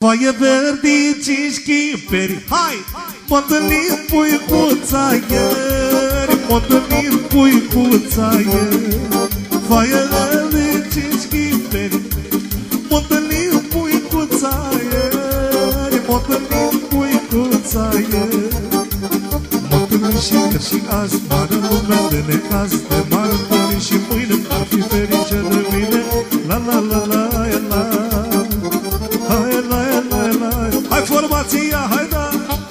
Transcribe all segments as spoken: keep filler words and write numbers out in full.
Foaie verde, cinci chiperi, hai! M-a întâlnit puicuța ieri, m-a întâlnit puicuța ieri. Foaie verde, cinci chiperi, m-a întâlnit puicuța ieri, m-a întâlnit puicuța ieri. M-a întâlnit și ieri și azi, mare lume de necaz, de m-ar întâlni și mâine, ar fi ferice de mine. La la la la la. Hai la la la. Hai formația, hai da.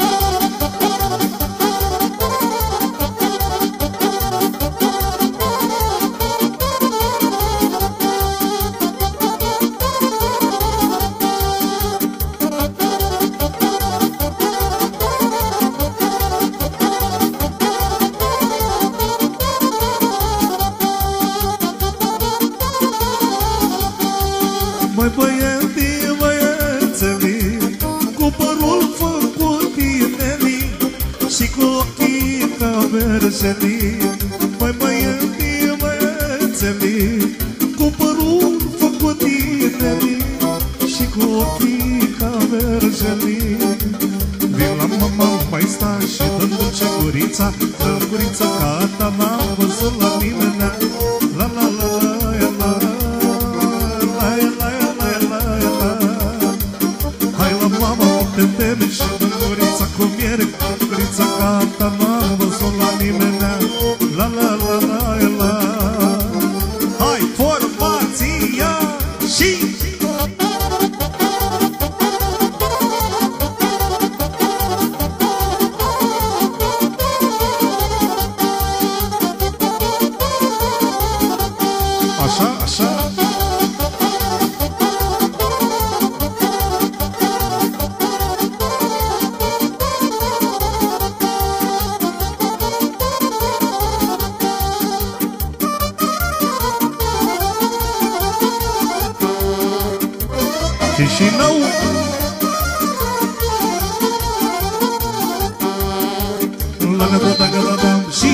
Măi băieții, băiețelii, cu părul făcut inelii și cu ochii ca verjelii. Măi băieții, băiețelii, cu părul făcut inelii și cu ochii ca verjelii. Vin la mama, mai sta și dă-mi dulce gurița, dă-mi gurița ca ta, n-am văzut la nimeni. La la la la la. Te teme și dă gurița cu miere, gurița ca ta, n-am văzut la nimeni. La la la la la. Hai formația și așa, așa. Chișinău. La nevoia gălădam și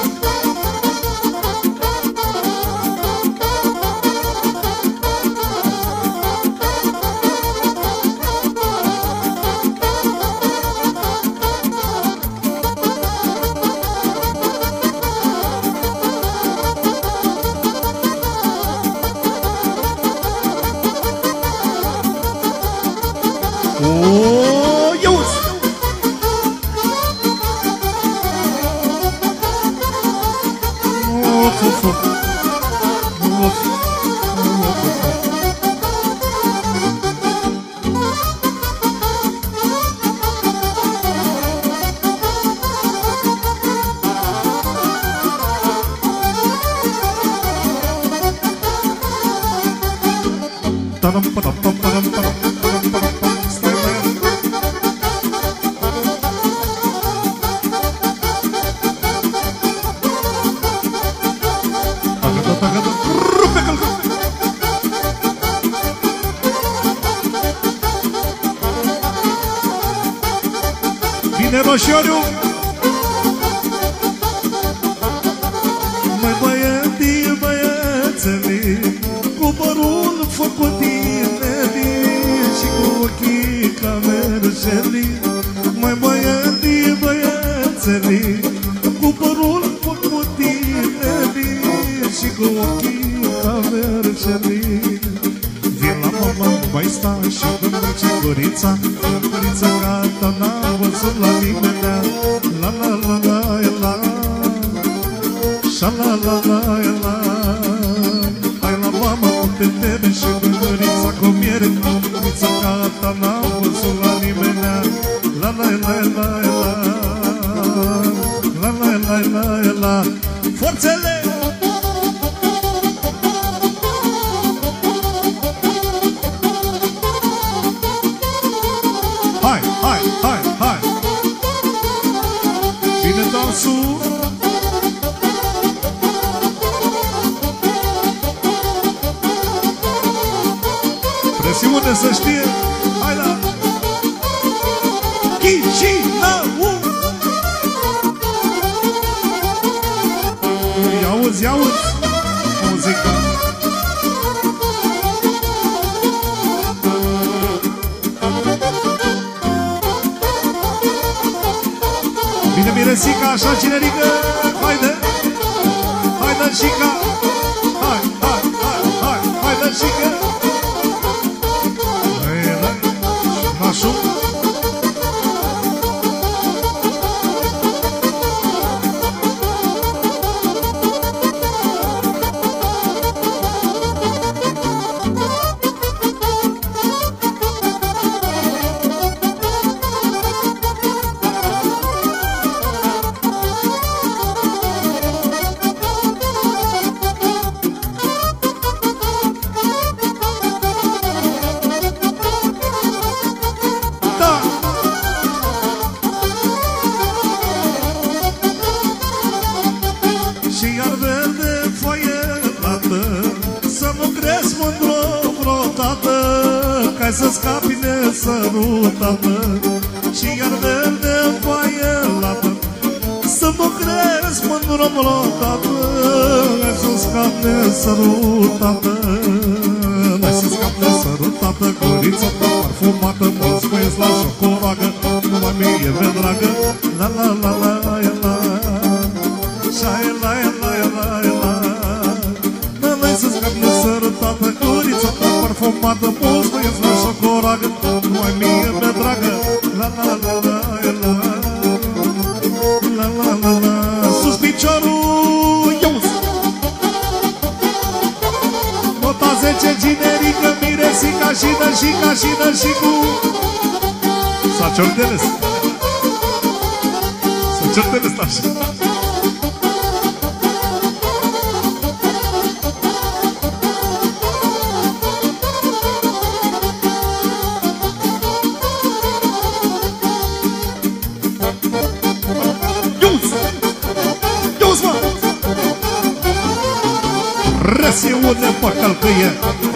Roșioriu. Măi băieții, băiețelii, cu părul făcut inelii și cu ochii ca verjelii. Măi băieții, băiețelii, cu părul făcut inelii și cu ochii ca verjelii. Vin la mama, mai sta și dă-mi dulce gurița, dă-mi gurița ca ta, n-am văzut la nimeni. La la la la la, șa la la la la. Hai la mama, te teme și dă gurița cu miere, gurița ca ta, n-am văzut la nimeni. La la la la la, la la la la la. Forțele! Presiune să știe. Hai la Chișinău. Ia-uzi, ia-uzi muzica. Bine, Miresica, așa cinerică. Haide, haide, Șica. Hai, hai, hai, hai, haide, Șica. Haide, nașul. Să scapi nesărutată și iar verde foaie lată, să nu crezi mândră brotată. Hai să scapi nesărutată, hai să scapi nesărutată, gurița ta parfumată, mulți băieți la șocolagă, numai mie ve dragă. La la la la la la, șai la la la la. Hai să scapi nesărutată, gurița ta parfumată, mulți băieți la șocolagă, numai mie ve dragă. La la la la la, la la la la. Sus piciorul, iauzi! Nota zece, generică, Miresica și dă și ca și dă și cu S-a certeles. S-a certeles așa. Răsiune pe călcâie.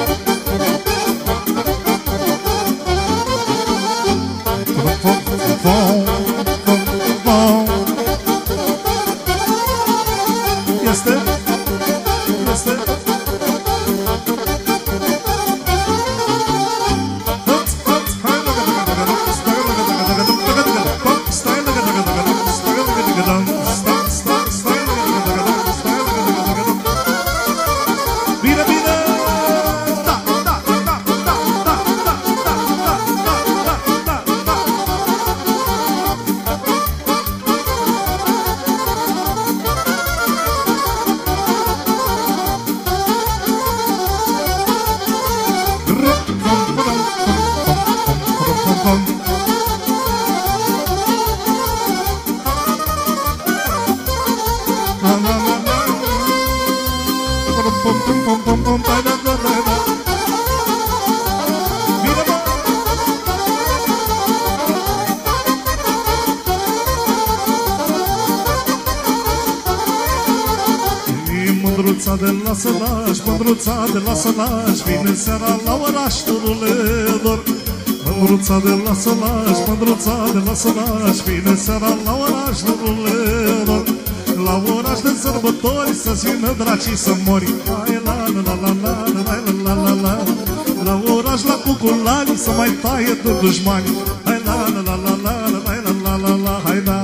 Este, este. Mândruța de la Sălaș, mândruța de la Sălaș, vine seara la oraș, turule dor. Mândruța de la Sălaș, mândruța de la Sălaș, vine seara la oraș, turule dor. La oraș de sărbători, să-ți vină dracii să mori. Hai la la la la la la la la la. La oraș la cuculani, să mai taie de dușmani. Hai la la la la la la la la la la, hai la.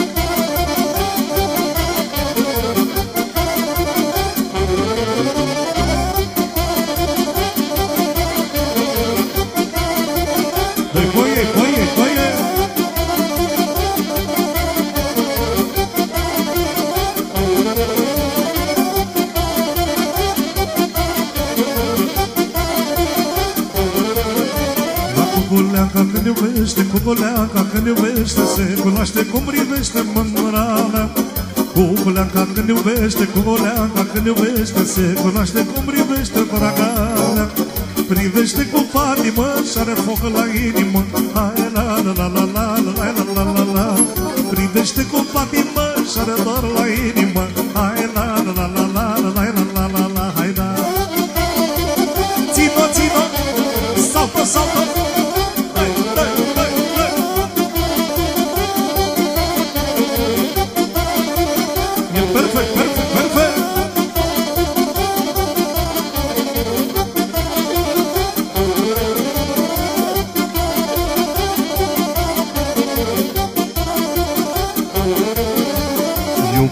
Cuculeaca când iubește, cuculeaca când iubește, se cunoaște cum privește mândra mea. Cuculeaca când iubește, cuculeaca când iubește, se cunoaște cum privește draga mea. Privește cu patimă și-are foc la inimă. Hai la la la la la la la la la la. Privește cu patimă și-are dor la inimă. Hai la la la la la la la la la la, hai la. Țină, țină, saltă, saltă.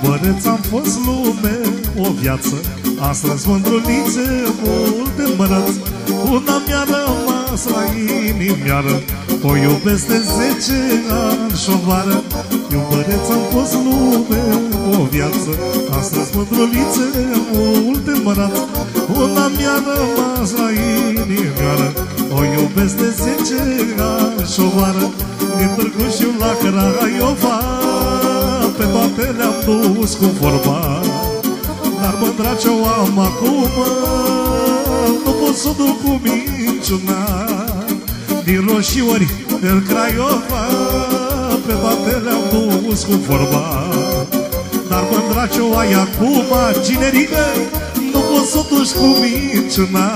Iubăreț am fost lume, o viață, am strâns mândrulițe multe mărăți. Una mi-a rămas la inimioară, o iubesc de zece ani și-o vară. Iubăreț am fost lume, o viață, am strâns mândrulițe multe mărăți. Una mi-a rămas la inimioară, o iubesc de zece ani și-o vară. Din Târgușiu la Craiova, pe toate le-am dus cu vorba. Dar mândra ce-o am acum, nu pot să o duc cu minciuna. Din Roșiori, în Craiova, pe toate le-am dus cu vorba. Dar mândra ce-o ai acum, cinerică, nu pot să o duci cu minciuna.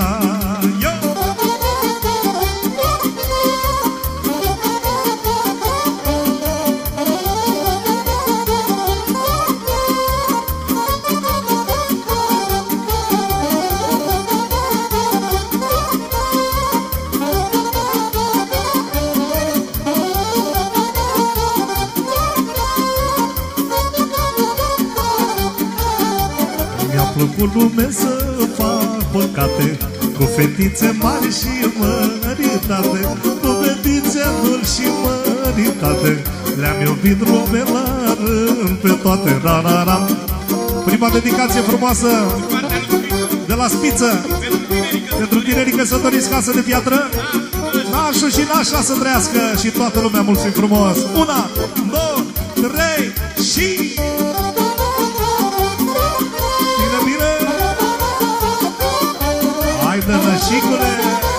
Cu lume să fac păcate, cu fetițe mari și măritate, cu fetițe dulci și măritate. Le-am iubit lume la rând pe toate. Da, da, da. Prima dedicație frumoasă de la Spiță pentru tinerii căsătoriți, casă de piatră. Nașul și nașa să trăiască și toată lumea mulțumim frumos. Una, două, trei și... Haide, nășicule!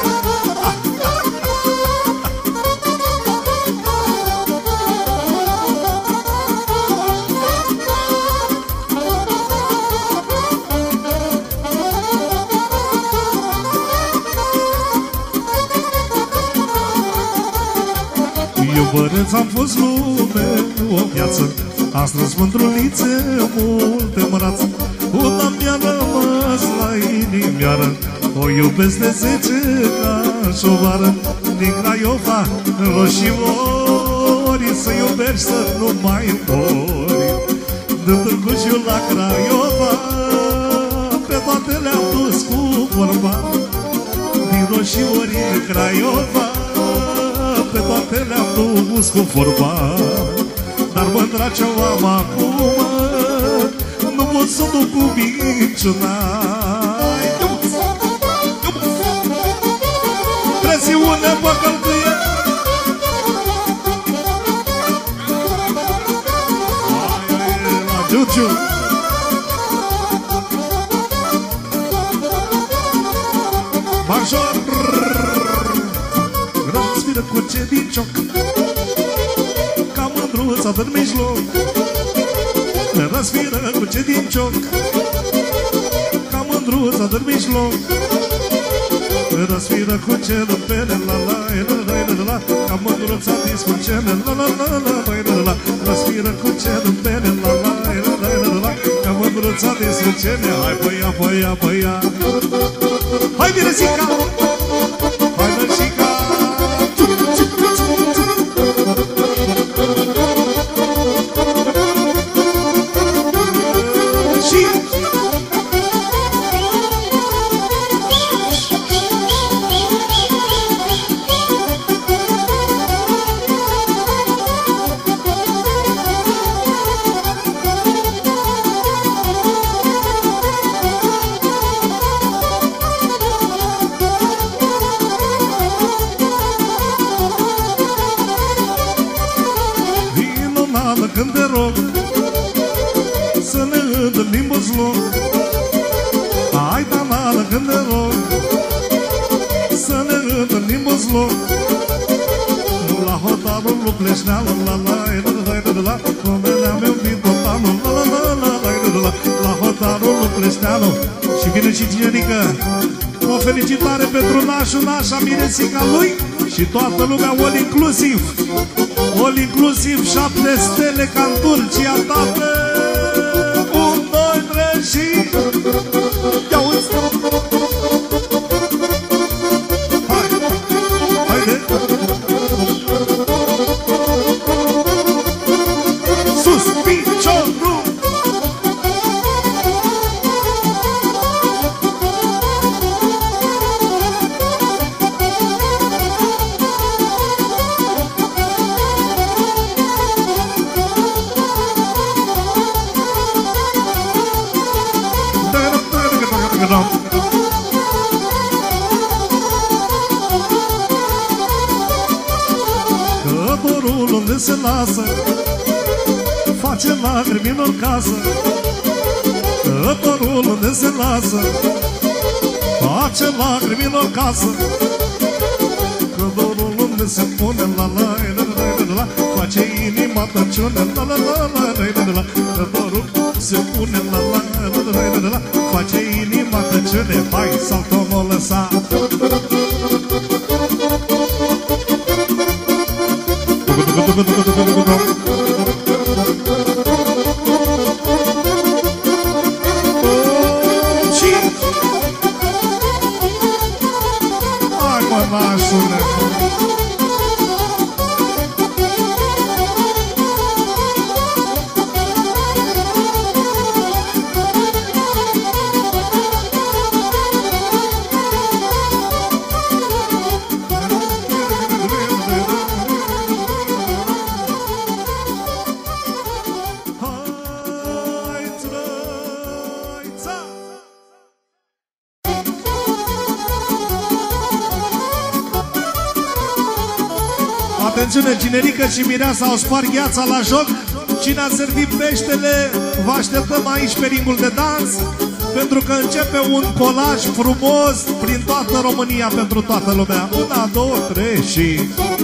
Iubăreț am fost lume, o viață, am strâns mândrulițe multe mărați. Una mi-a rămas la inimioară, o iubesc de zece ani și-o vară. Din Craiova, în Roșiori, să iubești să nu mai mori. Din Târgușiu la Craiova, pe toate le-am dus cu vorba. Din Roșiori în Craiova, pe toate le-am dus cu vorba. Dar mândra ce-o am acum, nu pot să duc cu minciuna. Presiune pe călcâie. La Giuciu. Major răspiră cu ce din cioc, ca mândruța din mijloc. Răspiră cu ce din cioc, ca mândruța din mijloc. Răspiră cu ce din pene, la la la la la la, ca mândruța din scurcene, la la la la la la. Răspiră cu ce din pene, la la la la la, ca mândruța din scurcene. Hai băia, băia, băia. Hai Miresica! Hai Miresica! Când te rog să ne întâlnim în zloc. Hai, danală, când te rog să ne întâlnim în zloc. La hotarul lui Pleșneală, la la la la la la, unde ne-am iubit totalul, la la la la la la, la hotarul lui Pleșneală. Și vine și tinerică, o felicitare pentru nașul, nașa, Miresica lui și toată lumea, all inclusiv. All inclusiv, șapte stele ca în Turcia, tată. Un, doi, trei și... Ia uzi! Hai! Haide! Sus, piciorul! Călătorul unde se lasă face lacrimi în casă. Călătorul unde se lasă face lacrimi în casă. Călătorul unde se pune la la la la la face inima tăciune la la la la la la. Călătorul se pune la la la la la la face inima tăciune. Hai, saltă, mă lăsa. Hai, mă, nașule. Atențiune, Ginerică și Mireasa au spart gheața la joc. Cine a servit peștele, vă așteptăm aici pe ringul de dans, pentru că începe un colaj frumos prin toată România, pentru toată lumea. Una, două, trei și...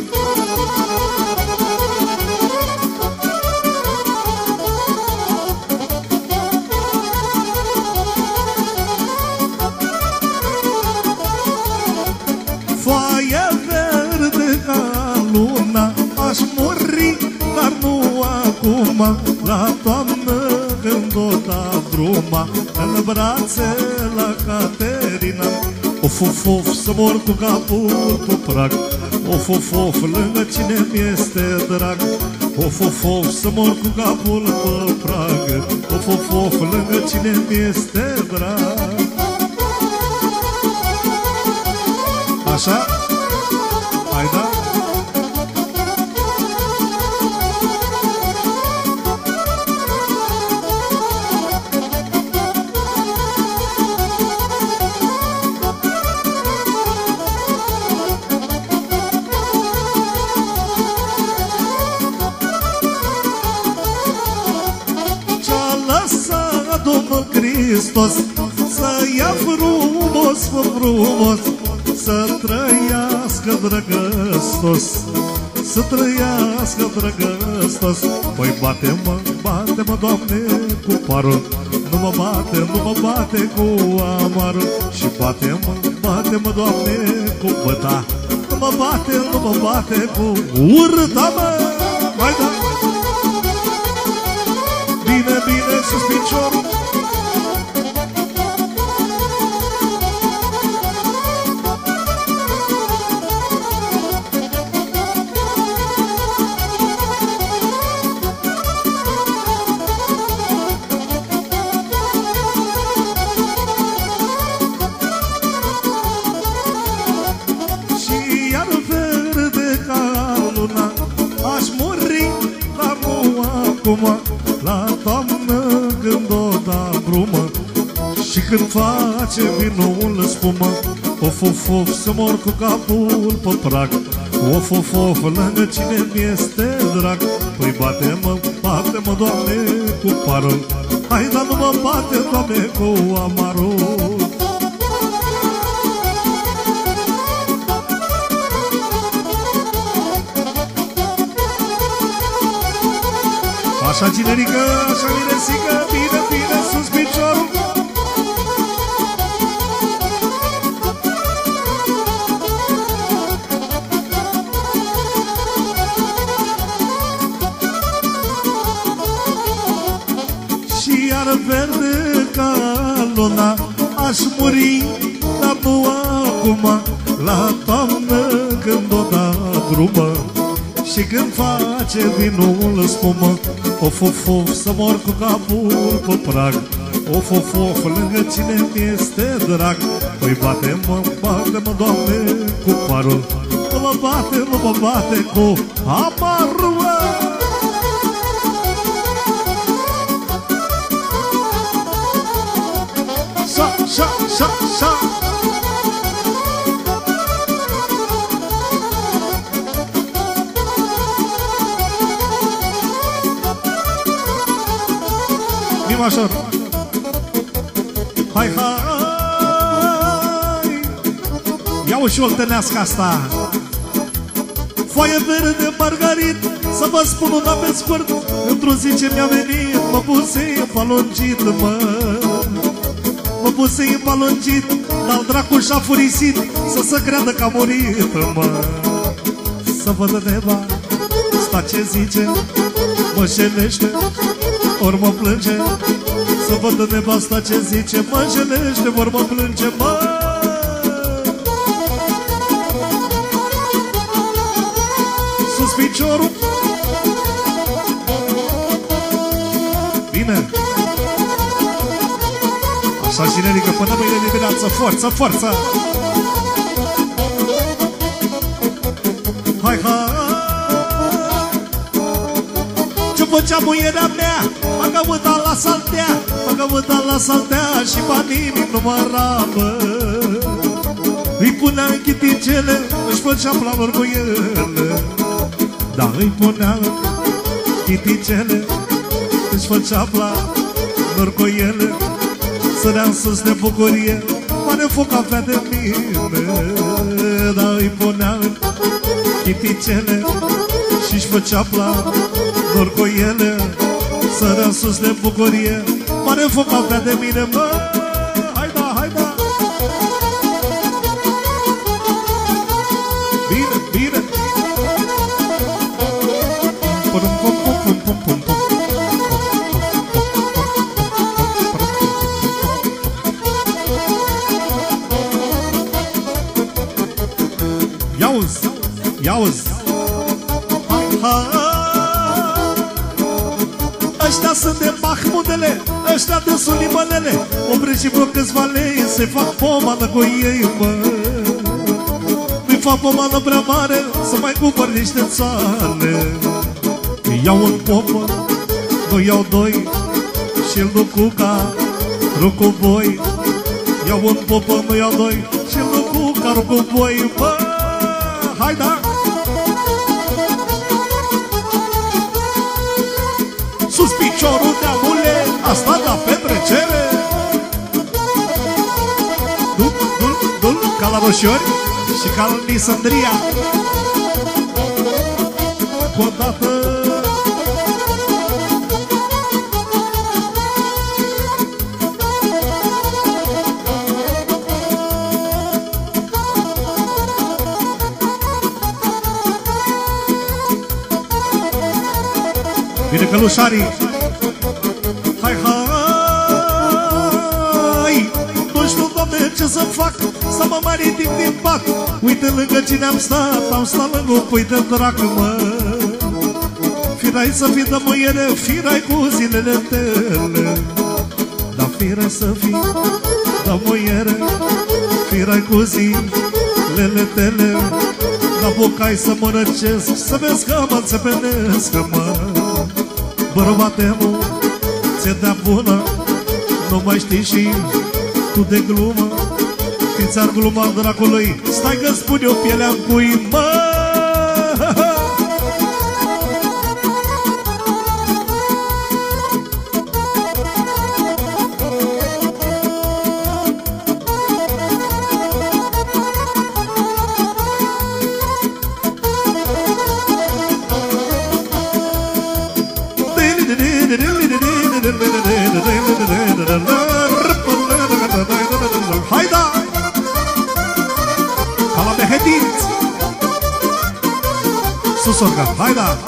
Foaia verde ca luna, aș muri, dar nu acum. La toamnă când o da bruma în brațe la Caterina. Of, of, of, să mor cu capul pe prag. Of, of, of, lângă cine mi-este drag. Of, of, of, să mor cu capul pe prag. Of, of, of, lângă cine mi-este drag. Așa? Hai, da? Ce-a lăsat Domnul Hristos să ia frumos, frumos, să trăiască drăgăstos, să trăiască drăgăstos. Păi bate-mă, bate-mă, Doamne, cu parul, nu mă bate, nu mă bate cu amarul. Și bate-mă, bate-mă, Doamne, cu băta, nu mă bate, nu mă bate cu urta, mă. Hai, da! Bine, bine, sus piciorul. La toamnă când o da brumă și când face vinul spumă. Of, of, of, să mor cu capul pe prag. Of, of, of, lângă cine mi-este drag. Păi bate-mă, bate-mă, Doamne, cu parul. Hai, dar nu mă bate, Doamne, cu amarul. Așa, Ginerică, așa, Miresică, bine, bine, sus piciorul. Și iar verde ca luna, aș muri, dar nu acum. La toamnă când o da drumă și când face vinul spumă. Of, of, of, să mor cu capul pe prag. Of, of, of, lângă cine mi-este drag. Păi bate-mă, bate-mă, Doamne, cu parul. Nu mă bate, nu mă bate cu amarul. Sa, sa, sa, sa. major. Hai, hai. Ia-o și oltenească asta. Foaie verde margarit, să vă spun una pe scurt. Într-o zi ce mi-a venit, mă puse în palongit, mă. Mă puse în palongit, dar dracu și-a furisit, să se creadă că a murit, mă. Să văd neva, sta ce zice, mă jelește, ori mă plânge. Să văd nevasta ce zice, mă jelește, ori mă plânge, mă. Sus piciorul. Bine. Așa și nerică până mâine dimineață. Forță, forță. Hai, hai. Ce făcea muierea mea? M-a căutat la saltea, m-a căutat la saltea și banii nimic nu mă ramă. Îi punea în chiticele, își făcea planuri cu ele. Da, îi punea în chiticele, își făcea planuri cu ele. Sărea în sus de bucurie, mare foc avea de mine. Da, îi punea în chiticele și-și făcea planuri cu ele. Sărea în sus de bucurie, mare foc avea de mine, mă. Hai da, hai da. Bine, bine. Pum, pum, pum, pum, pum, pum, pum. Ia-uzi, ia-uzi. Hai, hai. Ăștia sunt de mahmudele, ăștia de sulimănele. Opreți și vreo câțiva lei, se fac pomană cu ei, mă. Nu-i fac pomană prea mare, să mai cumpăr niște țale. Îi iau un popă, nu iau doi, și-l duc cu carul cu boi. Iau un popă, nu iau doi, și-l duc cu carul cu boi, mă. Hai da! Sus piciorul de amule, asta la petrecere. Dul, dul, dul, ca la roșiori și ca la Nisandria. Cu o dată. Vine călușarii. Hai, hai. Nu știu, Doamne, ce să fac, să mă mai ridic din pat. Uite lângă cine am stat, am stat lângă un pui de drac, mă. Firai să fii de muiere, firai cu zilele tale. Dar firai să fii de muiere, firai cu zilele tale. Dar bucai să mă răcesc, să vezi că mă înțepenesc, mă. Bărbate-mă, ți-e de-a bună, nu mai știi și tu de glumă. Când ți-ar gluma dracului, stai că spun eu pielea-n cui, mă. Hai da! Ca la behedit! Sus orga, hai da!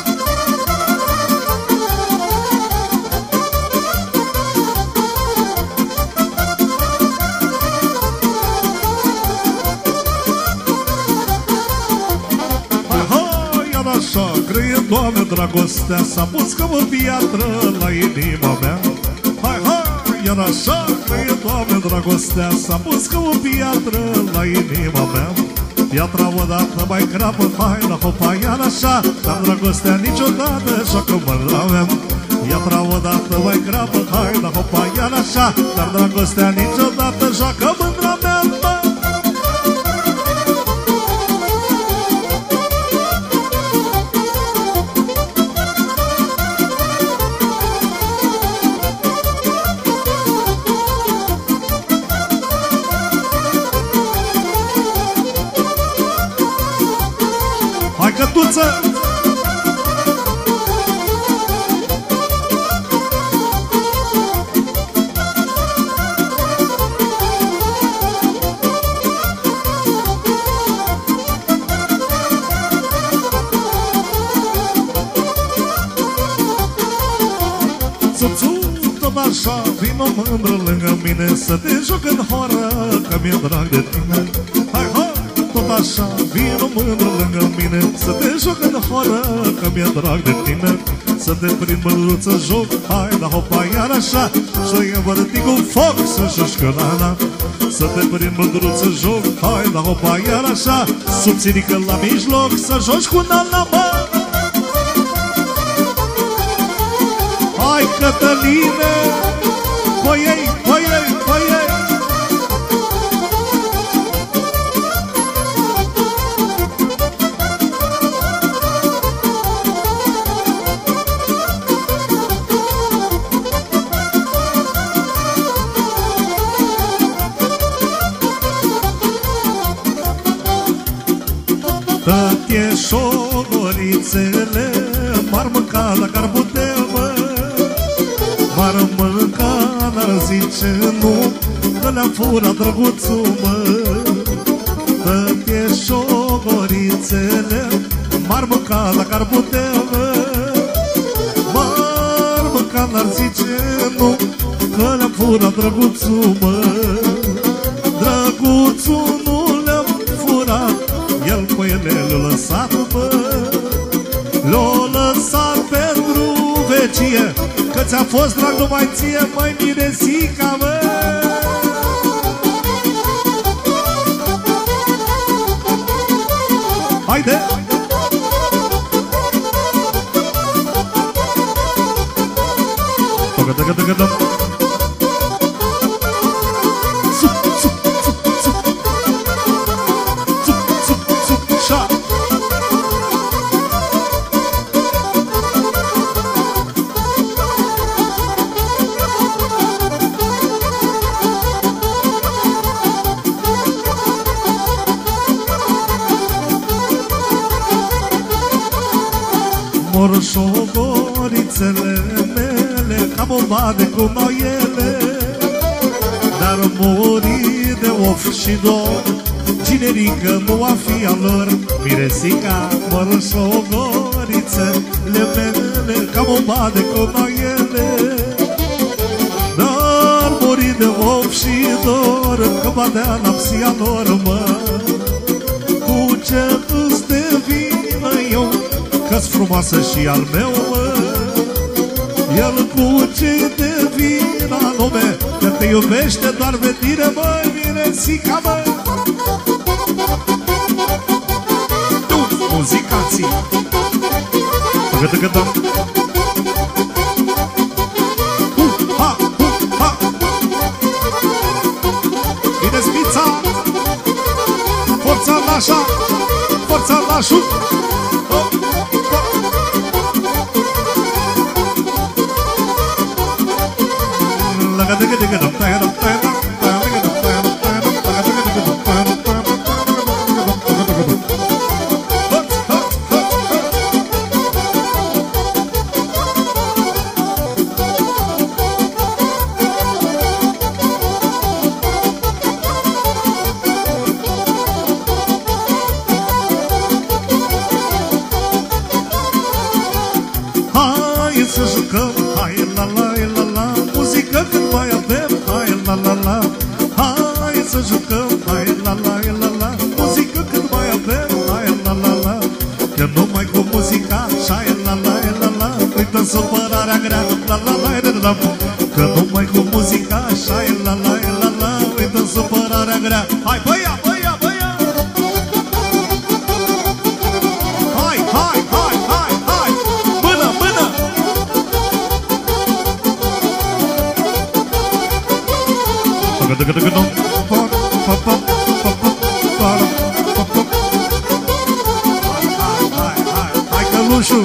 Hai, hai, iar așa, grăie, Doamne, dragostea s-a pus ca o piatră la inima mea. Hai, hai, iar așa, grăie, Doamne, dragostea s-a pus ca o piatră la inima mea. Piatra odată mai crapă, hai la hopa, iar așa, dar dragostea niciodată joacă mândra mea. Piatra odată mai crapă, hai la hopa, iar așa, dar dragostea niciodată joacă mândra mea. Așa, vino mândră lângă mine să te joc în horă, că mi-e drag de tine. Hai, hai, tot așa, vino mândră lângă mine să te joc în horă, că mi-e drag de tine. Să te prind mândruță joc, hai, da hopa, iar așa, să iei vărătii cu foc, să joci călana. Să te prind mândruță joc, hai, da hopa, iar așa, subțirică la mijloc, să joci cu nana, mă. Hai, Cătăline, păi-ei, păi-ei, păi-ei. Tătie șogorițele m-ar mânca la carbute, mă. M-ar mânca, n-ar zice nu, că le-am furat drăguțul, mă. Tătie șogorițele m-ar mânca la carbute, mă. M-ar mânca, n-ar zice nu, că le-am furat drăguțul, mă. Drăguțul nu le-am furat, el pe ele le-a lăsat, mă. Le-a lăsat pentru vecie, că ți-a fost drag numai ție, măi, miresica, mă. Haide! Tăgă, tăgă, tăgă, tăgă. Sup, sup, sup, sup. Sup, sup, sup, șa. Mor șogorițele mele, ca bomba de cum au ele. Dar muri de of și dor, cinerică nu va fi a lor. Miresica, mor șogorițele mele, ca bomba de cum au ele. Dar muri de of și dor, că badea lapsia lor, mă. Cu ce îți devină eu, că-s frumoasă și al meu, mă. El cu ce te vină anume, că te iubește doar de tine, mă, miresica, mă. Tu, muzicații. Tăgă, tăgă, tăgă. Uh, ha, uh, ha. Bine spița. Forța nașa, forța nașul. Hai să jucăm, hai la la la la, muzică când mai avem, hai la la la. Hai să jucăm, hai la la la la, muzică când mai avem, hai la la la. Că numai cu muzica, hai la la la la, uită supărarea grea, la la la la la. Că numai cu muzica, hai la la la la, uită supărarea grea. Hai băia, băia, băia. Hai, hai, hai, hai, hai, mână, mână. Hai călușul.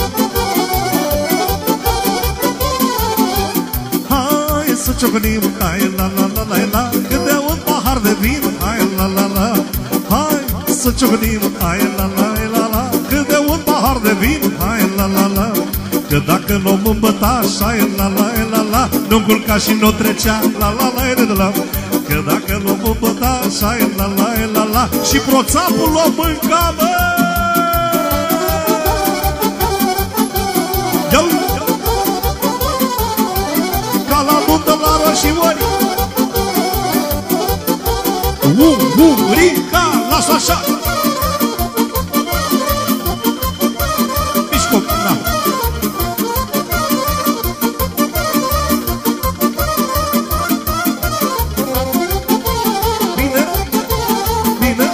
Hai să ciocănim, hai la la la la la, câte un pahar de vin, hai la la la. Hai să ciocănim, hai la la la la, câte un pahar pahar de vin, hai la la la. Că dacă l-om îmbăta așa, la la la la, nu-mi culca și nu trecea, la la la la la. Că dacă l-om îmbăta așa, la la la la, și proțapul l-om mânca, bă. Ca la nuntă la roșiori. Ungurica, las-o așa. Mișco, da. Bine, bine.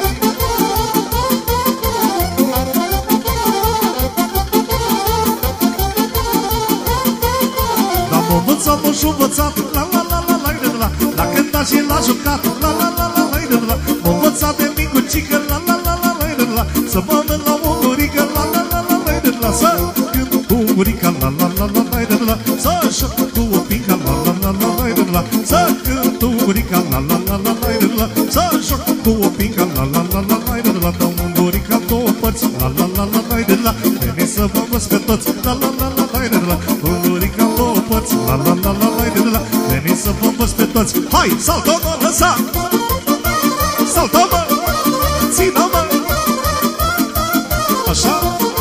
L-am învățat, m-și învățat, la la la la la la. L-a cântat și l-a jucat, la la la la. M-a învățat de micucică, la la la la la la. Să mă merg la o murică, la la la la la la. Să cânt cu murica, la la la la la la. Să șoc cu o pică, la la la la la la. Să cânt cu murica, la la la la la la. Să șoc cu o pică, la la la la la la. Dau un murica două părți, la la la la la la. Veni să vă văz pe toți, la la la la la la. Un murica două părți, la la la la la la. Veni să vă văz pe toți. Hai, saltă-mă, lăsa! Saltă-mă, țină-mă. Așa.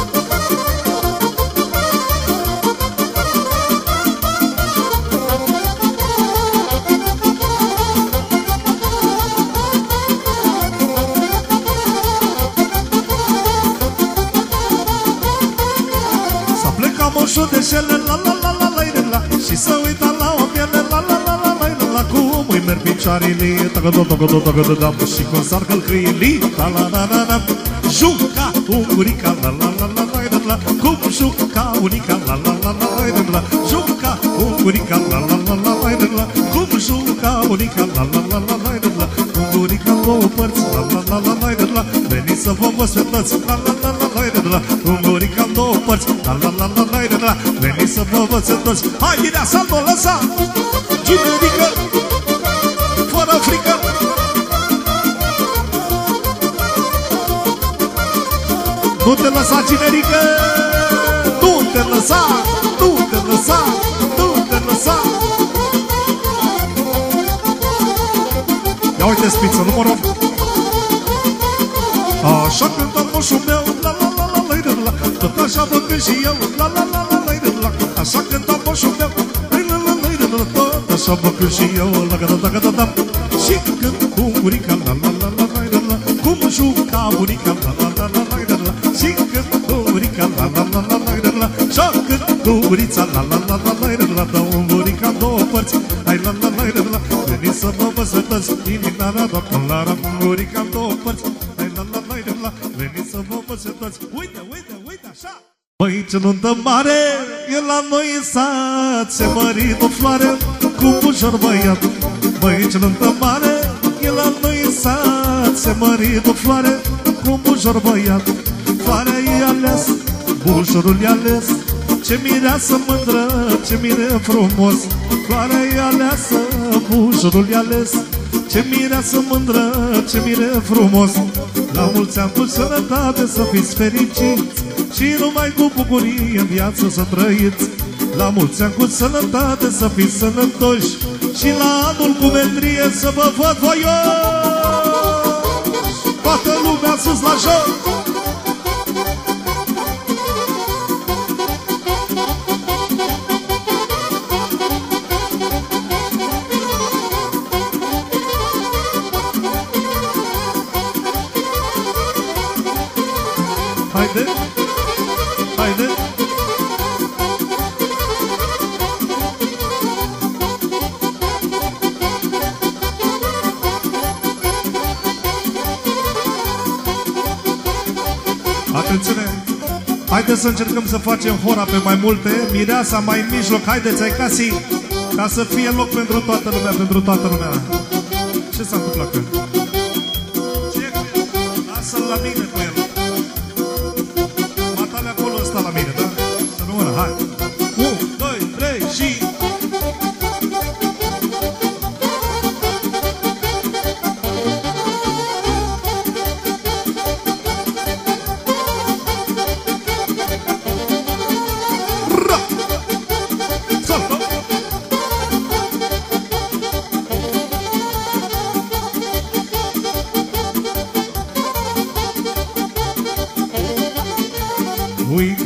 S-a plecat moșul de șele, la la la la la la. Și să uita la o piele, la la la la la la. Cum îi merg picioarele, tăgădă, tăgădă, tăgădă, da. Și cum s-ar călcâieli, la la la la la. Juca ungurica, la la la la la la. Cum juca unica, la la la la la la. Juca ungurica, la la la la la la. Cum juca unica, la la la la la la. Ungurica două părți, la la la la la la. Veni să vă văz pe toți, la la la la la la. Ungurica două părți, la la la la la la. Veni să vă văz pe toți. Hai, Mirea, salto, lăsa! Ginerică, fără frică. Nu te lăsa, Ginerică! Nu te lăsa! Nu te lăsa! Nu te lăsa! Ia uite spiță, numărul. Așa cântă moșul meu, la la la la la la. Tot așa vă cânt și eu, la la la la la la. Așa cântă moșul meu, la la la la la. Tot așa vă cânt și eu, la la la la la. Și cânt cu murica, la la la la la la. Cum juca murica, la la la la la la. Și cânt cu murica, la la la la la la. Și cânt cu murița, la la la la la la. Dau murica două părți, hai la la la la la. Veniți să vă văd sătăți, inimioara doar la la. Murica două părți, hai la la la la la. Veniți să vă văd sătăți, uite, uite, uite, așa. Măi, ce nuntă mare, e la noi în sat. Se mărit o floare cu bușor băiat. Măi, ce nuntă mare, e la noi în sat. Se mărit o floare cu bușor băiat. Floarea e ales, bușorul e ales. Ce mireasă mândră, ce mire frumos. Floarea e aleasă, bușorul e ales. Ce mireasă mândră, ce mire frumos. La mulți ani cu sănătate să fiți fericiți și numai cu bucurie în viață să trăiți. La mulți ani cu sănătate să fiți sănătoși și la anul cu mândrie să vă văd voioși. Toată lumea sus la joc. Haide, haide. Atențiune! Haideți să încercăm să facem hora pe mai multe. Mireasa mai în mijloc, haideți, ai casii, ca să fie loc pentru toată lumea, pentru toată lumea. Ce s-a întâmplat cu el? Ce? Lasă-l la mine cu el. Matale acolo ăsta la mine, da? Să nu mână, hai! unu, doi, trei și...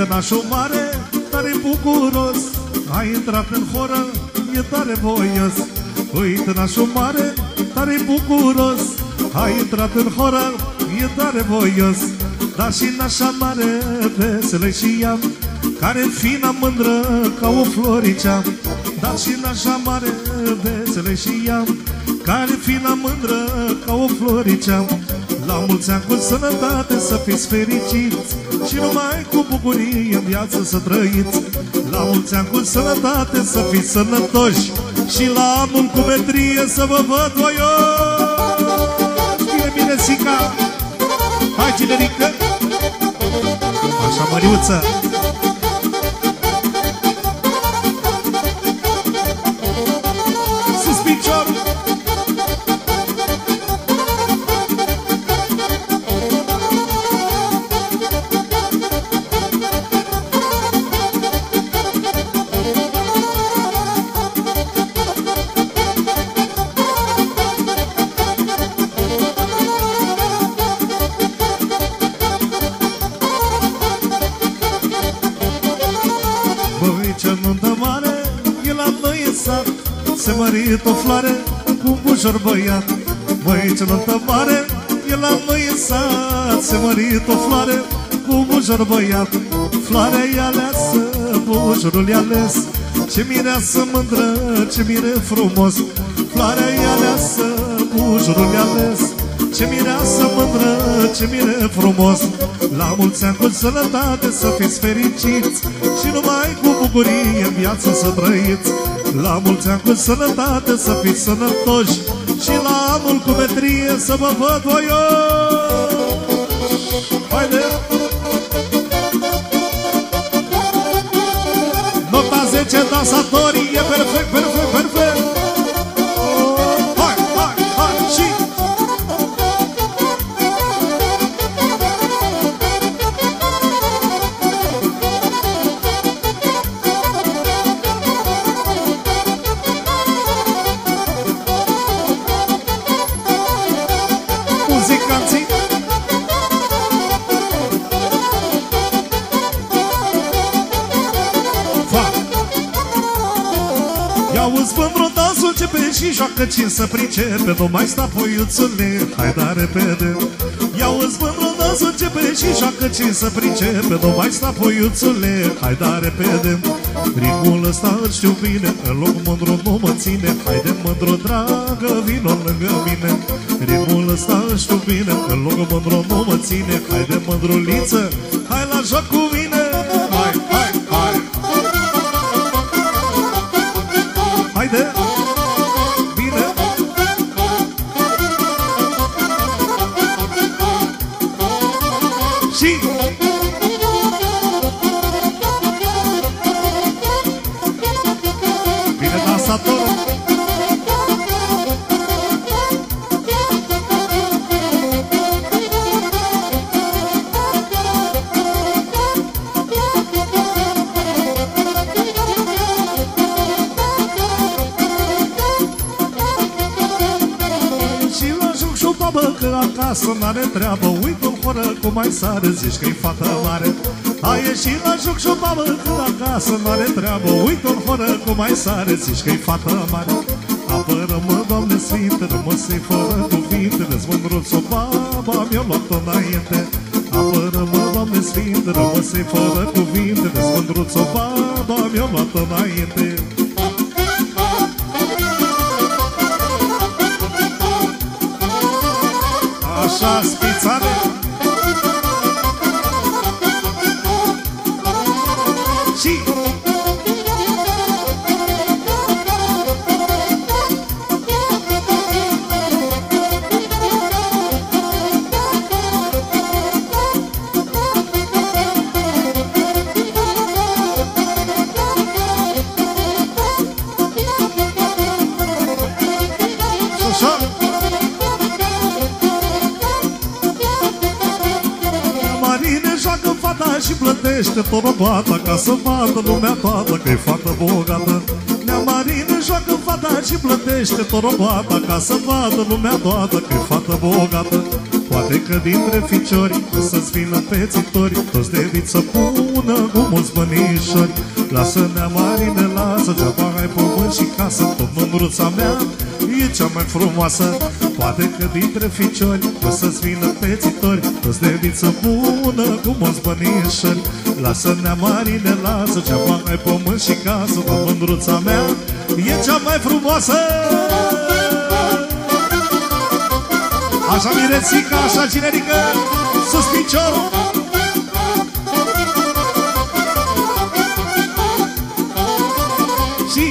Uite nașul mare, tare bucuros, a intrat în horă, e tare voios. Uite nașul mare, tare bucuros, a intrat în horă, e tare voios. Dar și nașa mare, veselă și ea, care fina mândră ca o floricea. Dar și nașa mare, veselă și ea, care fina mândră ca o floricea. La mulți ani cu sănătate să fiți fericiți și numai cu bucurie în viață să trăiți. La mulți ani cu sănătate să fiți sănătoși și la anul cu metrie să vă văd voioși. Bine, bine, Sica! Hai, generică! Așa, Măriuță! Sus picior! Se mărit o floare cu un bujor băiat. Măi, ce nuntă mare e la noi în sat. Se mărit o floare cu un bujor băiat. Floarea e aleasă, bujorul e ales. Ce mireasă mândră, ce mire frumos. Floarea e aleasă, bujorul e ales. Ce mireasă mândră, ce mire frumos. La mulți ani cu sănătate să fiți fericiți și numai cu bucurie în viață să trăiți. La mulți ani cu sănătate să fiți sănătoși și la anul cu metrie să vă văd voioși. Haide! Nota zece, dansatorii, e perfect, perfect, perfect! Hai, hai, hai, și... Și joacă cine să pricepe, nu mai sta poiuțule, hai da repede. Ia-o-ți mândru, dansul începe și joacă cine să pricepe, nu mai sta poiuțule, hai da repede. Ritmul ăsta îl știu bine, în loc mândru nu mă ține, haide mândru dragă, vino lângă mine. Ritmul ăsta îl știu bine, în loc mândru nu mă ține, haide mândruliță, hai la joc cu mine. Hai, hai, hai! Haide! Acasă n-are treabă, uite-o horă cum mai sare, zici că-i fată mare. A ieșit la joc și-o babă, că acasă n-are treabă, uite-o horă cum mai sare, zici că-i fată mare. Apără-mă, Doamne Sfinte, rămăsei fără cuvinte, dezmândruț-o baba, mi-o luat-o înainte. Apără-mă, Doamne Sfinte, rămăsei fără cuvinte, dezmândruț-o baba, mi-o luat-o înainte. Așa, spițare! Și... Și plătește torobata ca să vadă lumea toată că-i fată bogată. Nea Marine joacă fata și plătește torobata ca să vadă lumea toată că-i fată bogată. Poate că dintre ficiori o să-ți vină pețitori, toți de vit să pună cu mulți bănișori. Lasă neamarine, lasă, geaba ai pământ și casă, tot mândruța mea e cea mai frumoasă. Poate că dintre ficiori o să-ți vină pețitori, toți de vit să pună cu mulți bănișori. Lasă neamarine, lasă, geaba ai pământ și casă, tot mândruța mea e cea mai frumoasă. Așa mirețica, așa cinerică, sus piciorul. Și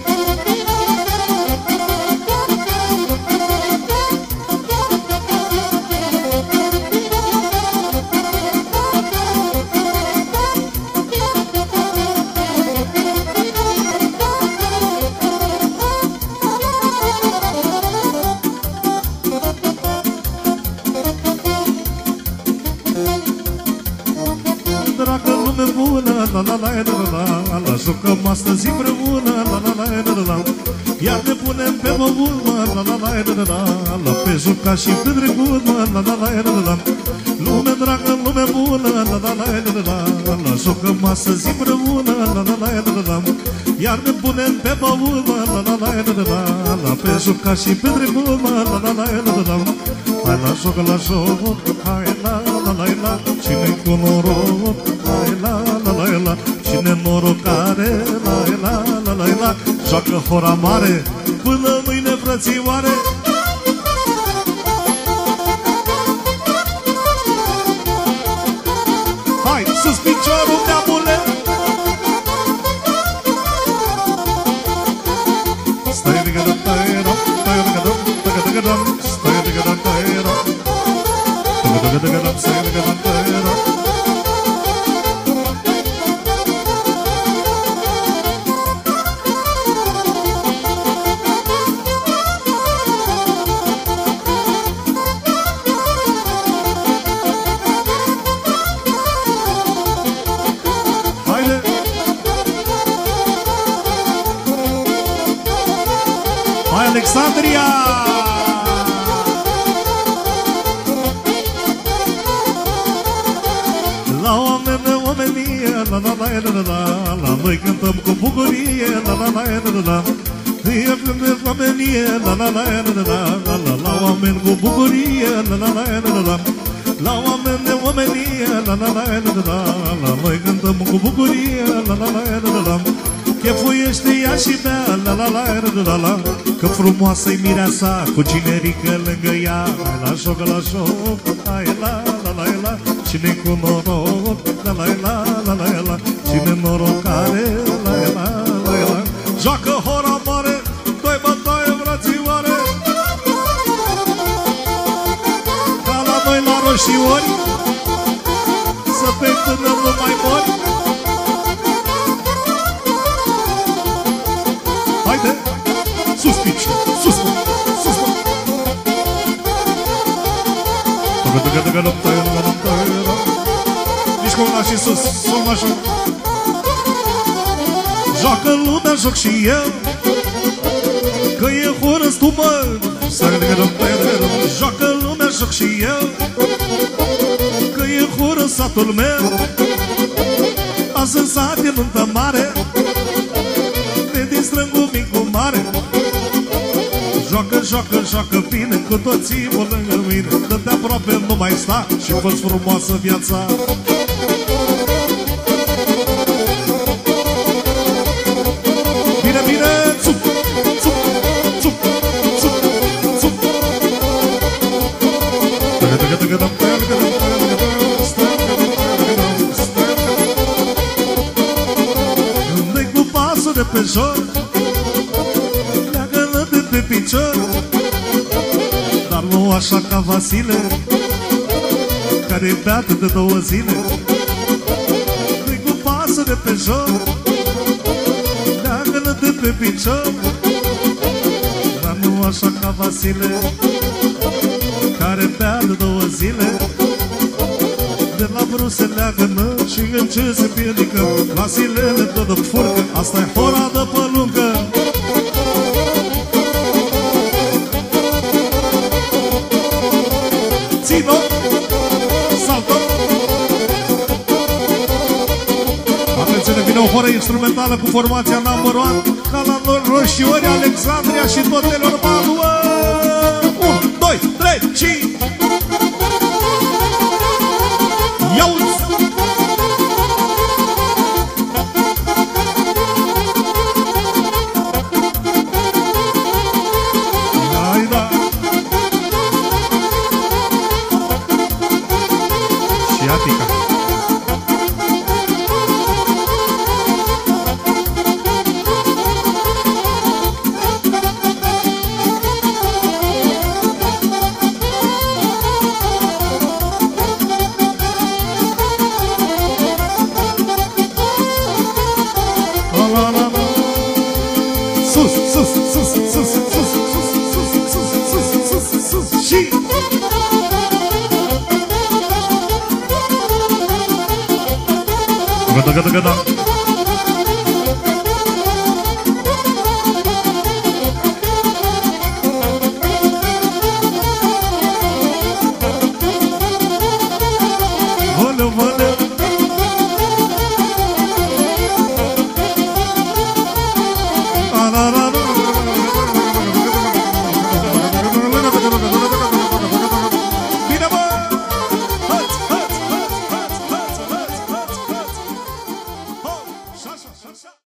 la la la la la la, jucăm astăzi împreună, la la la la la, iar ne punem pe măbun, la la la la la la, pe juca și pe drăguț, la la la la la, lume dragă, lume bună, la la la la la la, jucăm astăzi împreună, la la la la la, iar ne punem pe măbun, la la la la la, pe juca și pe drăguț, la la la la la, hai la joc, la joc, hai la la la la, cine-i cu noroc, hai la la la la, cine norocare, la la la la la, joacă hora mare până mâine, frățioare. Hai, sus piciorul, neamule! Stai de gădă, stai de gădă, stai de gădă, stai de gădă, stai de gădă, stai de gădă, stai de gădă, stai de gădă. Alexandria! La oameni, omenie, la la la la la la, noi cântăm cu bucurie, la la la la la, fie plângă omenie, la la la la la la, la oameni cu bucurie, la la la la la, la oameni, omenie, la la la la la la, noi cântăm cu bucurie, la la la la la. Chefuiește ea și bea, la la la la la la, că frumoasă-i mireasa, cu cinerică lângă ea. Hai la joc, la joc, hai la la la la, cine cu noroc, la la la la la la, cine norocare, la la la la, joacă hora mare, doi bătaie frățioare. Ca la noi la roșiori, să pe până nu mai mori. Haide, sus pici, sus, sus. Nici cu una și sus, sul mașul. Joacă lumea, joc și eu, că e horă stumă. Joacă lumea, joc și eu, că e horă satul meu. Azi în sat e nuntă mare, ne distrăm cu mic cu mare. Joacă, joacă, joacă bine, cu toții vor lângă mine, dă-te aproape, nu mai sta și fă-ți frumoasă viața. Bine, bine, țup, țup, țup, țup, țup. Dă-i cu pasul de pe jos, leagă-l de pe picior, dar nu așa ca Vasile, care beată de două zile. Dă-i cu pasul de pe jos, leagă-l de pe picior, dar nu așa ca Vasile, care bea de două zile. De la vreo se leagă-nă și în ce se piedică, Vasilele tot de furcă, asta-i hora de păluncă. Țin-o vine o horă instrumentală cu formația number one, ca la Roșiori, Alexandria și tot Telormanul. unu, doi, trei și... Ia-uzi! Hai da! Și Atica. Sus, sus, sus, sus, sus, sus, sus, sus, sus, sus, sus, și... Gata, gata, gata!